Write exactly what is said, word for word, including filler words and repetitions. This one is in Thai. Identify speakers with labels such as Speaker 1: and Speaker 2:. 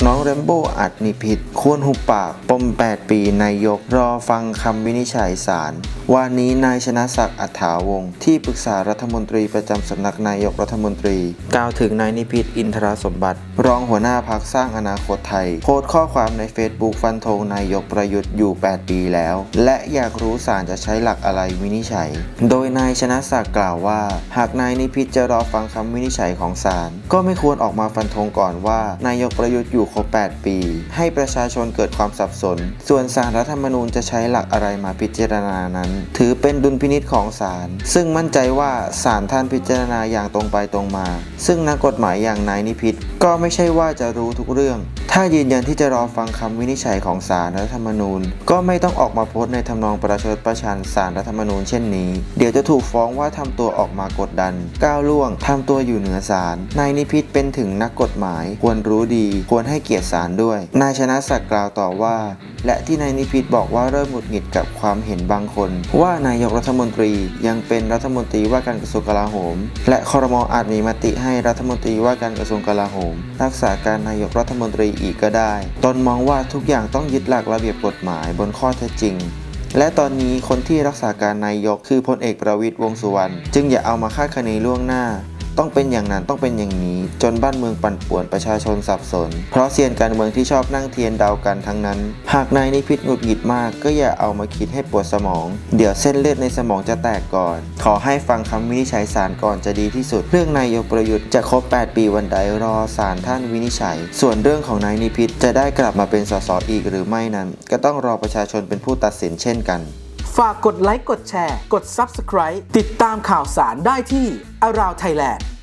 Speaker 1: น้องแรมโบ้อัดนิพิษควรหุบปากปมแปดปีนายกรอฟังคำวินิจฉัยศาลวันนี้นายชนะศักดิ์อัฏฐาวงศ์ที่ปรึกษารัฐมนตรีประจำสำนักนายกรัฐมนตรีกล่าวถึงนายนิพิษอินทรสมบัติรองหัวหน้าพรรคสร้างอนาคตไทยโพสต์ข้อความในเฟซบุ๊กฟันธงนายกประยุทธ์อยู่แปดปีแล้วและอยากรู้ศาลจะใช้หลักอะไรวินิจฉัยโดยนายชนะศักดิ์กล่าวว่าหากนายนิพิษจะรอฟังคำวินิจฉัยของศาลก็ไม่ควรออกมาฟันธงก่อนว่านายกประยุทธ์อยู่ครบแปดปีให้ประชาชนเกิดความสับสนส่วนศาลรัฐธรรมนูญจะใช้หลักอะไรมาพิจารณานั้นถือเป็นดุลพินิจของศาลซึ่งมั่นใจว่าศาลท่านพิจารณาอย่างตรงไปตรงมาซึ่งนักกฎหมายอย่างนายนิพิษก็ไม่ใช่ว่าจะรู้ทุกเรื่องถ้ายืนยันที่จะรอฟังคำวินิจฉัยของศาลรัฐธรรมนูญก็ไม่ต้องออกมาโพสต์ในทำนองประชดประชันศาลรัฐธรรมนูญเช่นนี้เดี๋ยวจะถูกฟ้องว่าทำตัวออกมากดดันก้าวล่วงทำตัวอยู่เหนือศาลนายนิพิษเป็นถึงนักกฎหมายควรรู้ดีควรให้เกียรติศาลด้วยนายชนะศักดิ์กล่าวต่อว่าและที่นายนิพิษบอกว่าเริ่มหงุดหงิดกับความเห็นบางคนว่านายกรัฐมนตรียังเป็นรัฐมนตรีว่าการกระทรวงกลาโหมและครม.อาจมีมติให้รัฐมนตรีว่าการกระทรวงกลาโหมรักษาการนายกรัฐมนตรีอีกก็ได้ตนมองว่าทุกอย่างต้องยึดหลักระเบียบกฎหมายบนข้อเท็จจริงและตอนนี้คนที่รักษาการนายกคือพลเอกประวิตรวงษ์สุวรรณจึงอย่าเอามาคาดคะเนล่วงหน้าต้องเป็นอย่างนั้นต้องเป็นอย่างนี้จนบ้านเมืองปั่นป่วนประชาชนสับสนเพราะเซียนการเมืองที่ชอบนั่งเทียนเดากันทั้งนั้นหากนายนิพิษหงุดหงิดมากก็อย่าเอามาคิดให้ปวดสมองเดี๋ยวเส้นเลือดในสมองจะแตกก่อนขอให้ฟังคำวินิจฉัยศาลก่อนจะดีที่สุดเรื่องนายกประยุทธ์จะครบแปดปีวันใดรอศาลท่านวินิจฉัยส่วนเรื่องของนายนิพิษจะได้กลับมาเป็นสสอีกหรือไม่นั้นก็ต้องรอประชาชนเป็นผู้ตัดสินเช่นกัน
Speaker 2: ฝากกดไลค์กดแชร์กด ซับสไครบ์ ติดตามข่าวสารได้ที่ Around Thailand